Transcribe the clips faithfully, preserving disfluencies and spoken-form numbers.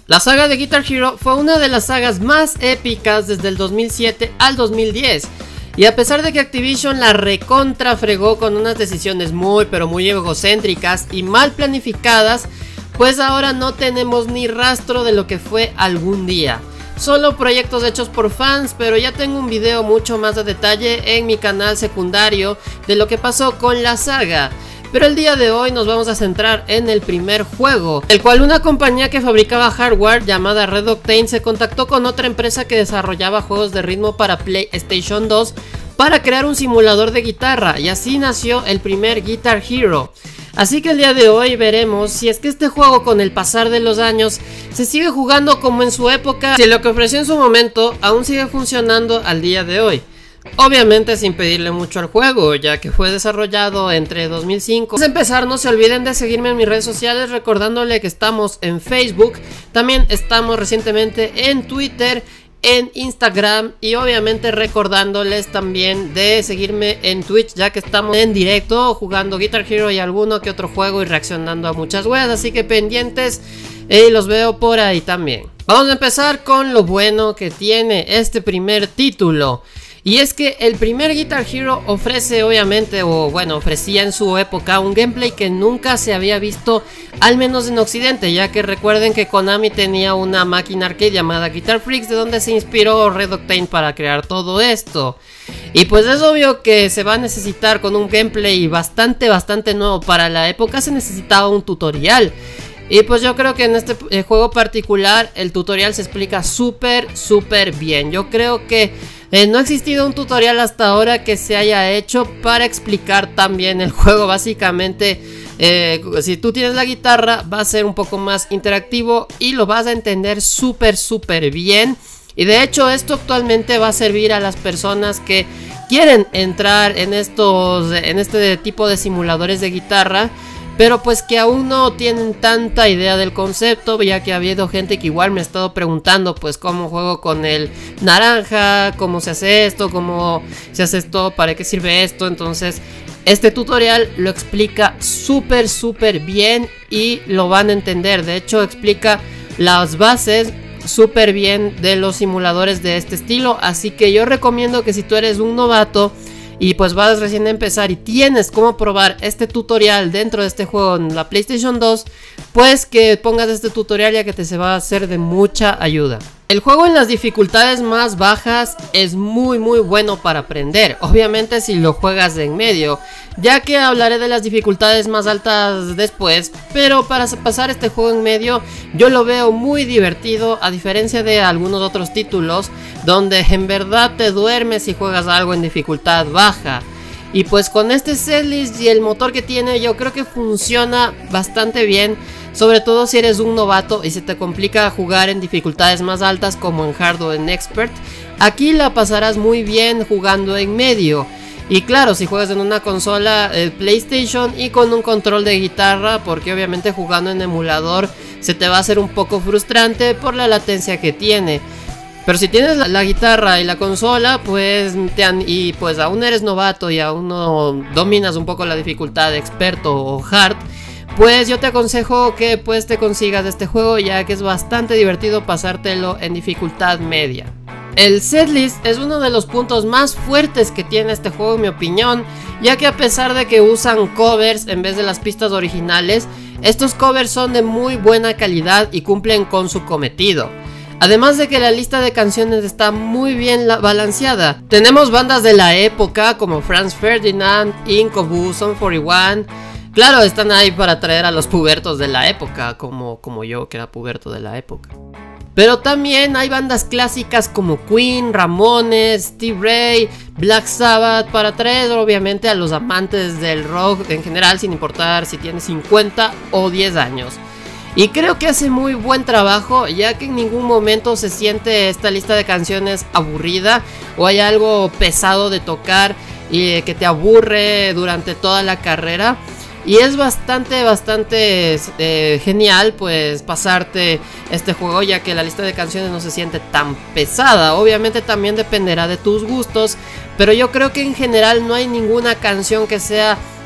La saga de Guitar Hero fue una de las sagas más épicas desde el dos mil siete al dos mil diez. Y a pesar de que Activision la recontra fregó con unas decisiones muy pero muy egocéntricas y mal planificadas, pues ahora no tenemos ni rastro de lo que fue algún día. Solo proyectos hechos por fans, pero ya tengo un video mucho más de detalle en mi canal secundario de lo que pasó con la saga. Pero el día de hoy nos vamos a centrar en el primer juego, el cual una compañía que fabricaba hardware llamada Red Octane se contactó con otra empresa que desarrollaba juegos de ritmo para PlayStation dos para crear un simulador de guitarra, y así nació el primer Guitar Hero. Así que el día de hoy veremos si es que este juego con el pasar de los años se sigue jugando como en su época, si lo que ofreció en su momento aún sigue funcionando al día de hoy. Obviamente sin pedirle mucho al juego, ya que fue desarrollado entre dos mil cinco. Antes de empezar, no se olviden de seguirme en mis redes sociales, recordándole que estamos en Facebook, también estamos recientemente en Twitter, en Instagram, y obviamente recordándoles también de seguirme en Twitch, ya que estamos en directo jugando Guitar Hero y alguno que otro juego y reaccionando a muchas weas, así que pendientes, y los veo por ahí también. Vamos a empezar con lo bueno que tiene este primer título. Y es que el primer Guitar Hero ofrece obviamente, o bueno, ofrecía en su época un gameplay que nunca se había visto, al menos en Occidente, ya que recuerden que Konami tenía una máquina arcade llamada Guitar Freaks, de donde se inspiró Red Octane para crear todo esto. Y pues es obvio que se va a necesitar, con un gameplay bastante, bastante nuevo para la época, se necesitaba un tutorial. Y pues yo creo que en este eh, juego particular el tutorial se explica súper, súper bien. Yo creo que eh, no ha existido un tutorial hasta ahora que se haya hecho para explicar tan bien el juego. Básicamente, eh, si tú tienes la guitarra, va a ser un poco más interactivo y lo vas a entender súper, súper bien. Y de hecho esto actualmente va a servir a las personas que quieren entrar en, estos, en este tipo de simuladores de guitarra, pero pues que aún no tienen tanta idea del concepto, ya que ha habido gente que igual me ha estado preguntando pues cómo juego con el naranja, cómo se hace esto, cómo se hace esto, para qué sirve esto. Entonces este tutorial lo explica súper súper bien y lo van a entender. De hecho explica las bases súper bien de los simuladores de este estilo, así que yo recomiendo que si tú eres un novato y pues vas recién a empezar y tienes cómo probar este tutorial dentro de este juego en la PlayStation dos, pues que pongas este tutorial, ya que te se va a hacer de mucha ayuda. El juego en las dificultades más bajas es muy muy bueno para aprender, obviamente si lo juegas en medio, ya que hablaré de las dificultades más altas después, pero para pasar este juego en medio yo lo veo muy divertido, a diferencia de algunos otros títulos donde en verdad te duermes si juegas algo en dificultad baja. Y pues con este setlist y el motor que tiene, yo creo que funciona bastante bien, sobre todo si eres un novato y se te complica jugar en dificultades más altas como en Hard o en Expert. Aquí la pasarás muy bien jugando en medio. Y claro, si juegas en una consola eh, PlayStation y con un control de guitarra, porque obviamente jugando en emulador se te va a hacer un poco frustrante por la latencia que tiene. Pero si tienes la, la guitarra y la consola, pues te han, y pues aún eres novato y aún no dominas un poco la dificultad de experto o hard, pues yo te aconsejo que pues te consigas este juego, ya que es bastante divertido pasártelo en dificultad media. El setlist es uno de los puntos más fuertes que tiene este juego en mi opinión, ya que a pesar de que usan covers en vez de las pistas originales, estos covers son de muy buena calidad y cumplen con su cometido. Además de que la lista de canciones está muy bien balanceada. Tenemos bandas de la época como Franz Ferdinand, Incubus, Sum cuarenta y uno. Claro, están ahí para atraer a los pubertos de la época, como, como yo que era puberto de la época. Pero también hay bandas clásicas como Queen, Ramones, Stevie Ray, Black Sabbath, para atraer obviamente a los amantes del rock en general, sin importar si tienes cincuenta o diez años. Y creo que hace muy buen trabajo, ya que en ningún momento se siente esta lista de canciones aburrida o hay algo pesado de tocar y que te aburre durante toda la carrera. Y es bastante, bastante eh, genial pues pasarte este juego, ya que la lista de canciones no se siente tan pesada. Obviamente también dependerá de tus gustos, pero yo creo que en general no hay ninguna canción que sea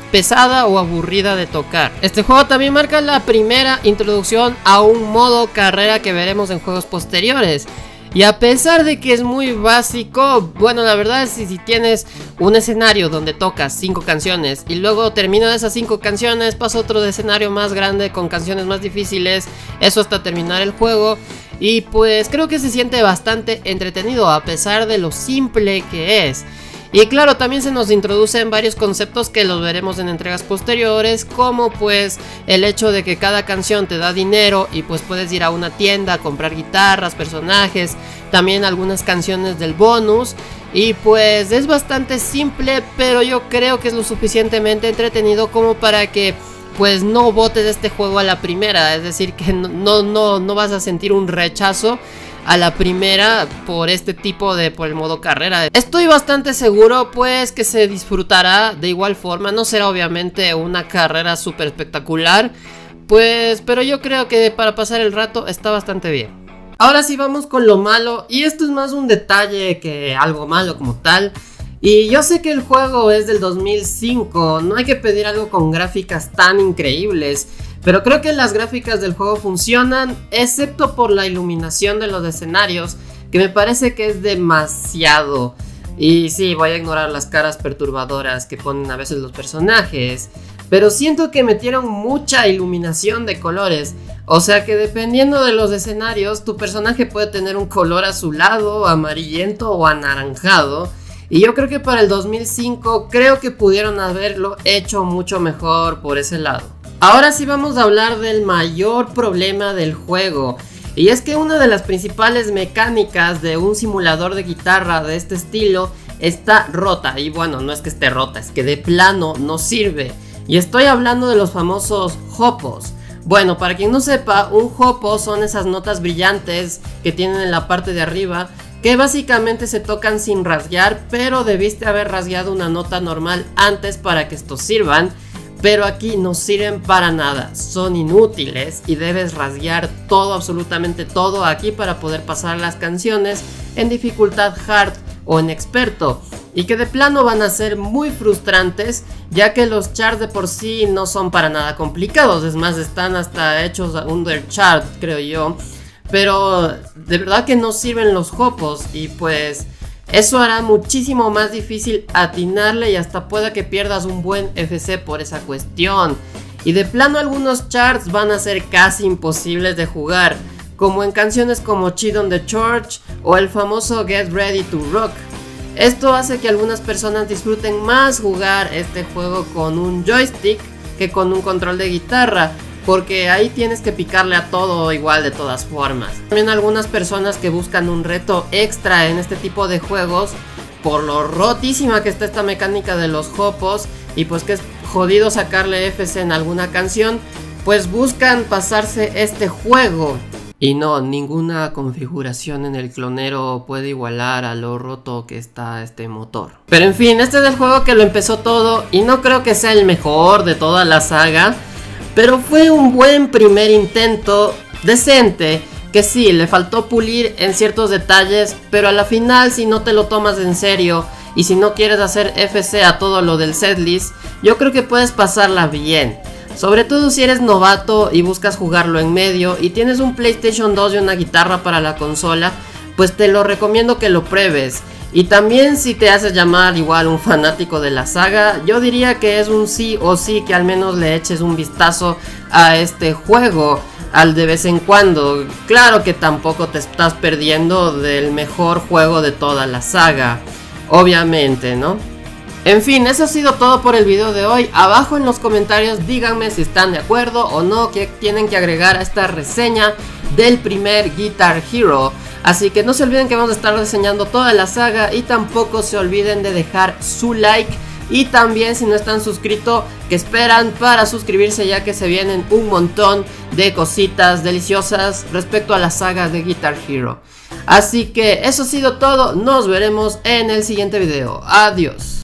pesada o aburrida de tocar. Este juego también marca la primera introducción a un modo carrera que veremos en juegos posteriores. Y a pesar de que es muy básico, bueno, la verdad es que si tienes un escenario donde tocas cinco canciones y luego terminas esas cinco canciones, pasa otro escenario más grande con canciones más difíciles, eso hasta terminar el juego. Y pues creo que se siente bastante entretenido a pesar de lo simple que es. Y claro, también se nos introducen varios conceptos que los veremos en entregas posteriores, como pues el hecho de que cada canción te da dinero y pues puedes ir a una tienda a comprar guitarras, personajes, también algunas canciones del bonus. Y pues es bastante simple, pero yo creo que es lo suficientemente entretenido como para que pues no botes este juego a la primera, es decir que no, no, no, no vas a sentir un rechazo a la primera por este tipo de, por el modo carrera. Estoy bastante seguro pues que se disfrutará de igual forma, no será obviamente una carrera súper espectacular, pues, pero yo creo que para pasar el rato está bastante bien. Ahora sí vamos con lo malo, y esto es más un detalle que algo malo como tal. Y yo sé que el juego es del dos mil cinco, no hay que pedir algo con gráficas tan increíbles, pero creo que las gráficas del juego funcionan, excepto por la iluminación de los escenarios, que me parece que es demasiado. Y sí, voy a ignorar las caras perturbadoras que ponen a veces los personajes, pero siento que metieron mucha iluminación de colores. O sea que dependiendo de los escenarios, tu personaje puede tener un color azulado, amarillento o anaranjado. Y yo creo que para el dos mil cinco creo que pudieron haberlo hecho mucho mejor por ese lado. Ahora sí vamos a hablar del mayor problema del juego. Y es que una de las principales mecánicas de un simulador de guitarra de este estilo está rota. Y bueno, no es que esté rota, es que de plano no sirve. Y estoy hablando de los famosos hopos. Bueno, para quien no sepa, un hopo son esas notas brillantes que tienen en la parte de arriba, que básicamente se tocan sin rasguear, pero debiste haber rasgueado una nota normal antes para que estos sirvan. Pero aquí no sirven para nada, son inútiles y debes rasguear todo, absolutamente todo aquí para poder pasar las canciones en dificultad hard o en experto. Y que de plano van a ser muy frustrantes, ya que los charts de por sí no son para nada complicados, es más, están hasta hechos under chart, creo yo. Pero de verdad que no sirven los hopos y pues eso hará muchísimo más difícil atinarle y hasta pueda que pierdas un buen F C por esa cuestión. Y de plano algunos charts van a ser casi imposibles de jugar, como en canciones como Cheat on the Church o el famoso Get Ready to Rock. Esto hace que algunas personas disfruten más jugar este juego con un joystick que con un control de guitarra, porque ahí tienes que picarle a todo igual de todas formas. También algunas personas que buscan un reto extra en este tipo de juegos, por lo rotísima que está esta mecánica de los hopos y pues que es jodido sacarle F C en alguna canción, pues buscan pasarse este juego. Y no, ninguna configuración en el clonero puede igualar a lo roto que está este motor. Pero en fin, este es el juego que lo empezó todo y no creo que sea el mejor de toda la saga, pero fue un buen primer intento, decente, que sí, le faltó pulir en ciertos detalles, pero a la final si no te lo tomas en serio y si no quieres hacer F C a todo lo del setlist, yo creo que puedes pasarla bien. Sobre todo si eres novato y buscas jugarlo en medio y tienes un PlayStation dos y una guitarra para la consola, pues te lo recomiendo que lo pruebes. Y también si te haces llamar igual un fanático de la saga, yo diría que es un sí o sí que al menos le eches un vistazo a este juego al de vez en cuando. Claro que tampoco te estás perdiendo del mejor juego de toda la saga, obviamente, ¿no? En fin, eso ha sido todo por el video de hoy. Abajo en los comentarios díganme si están de acuerdo o no, que tienen que agregar a esta reseña del primer Guitar Hero. Así que no se olviden que vamos a estar reseñando toda la saga y tampoco se olviden de dejar su like. Y también si no están suscritos, que esperan para suscribirse, ya que se vienen un montón de cositas deliciosas respecto a la saga de Guitar Hero. Así que eso ha sido todo, nos veremos en el siguiente video. Adiós.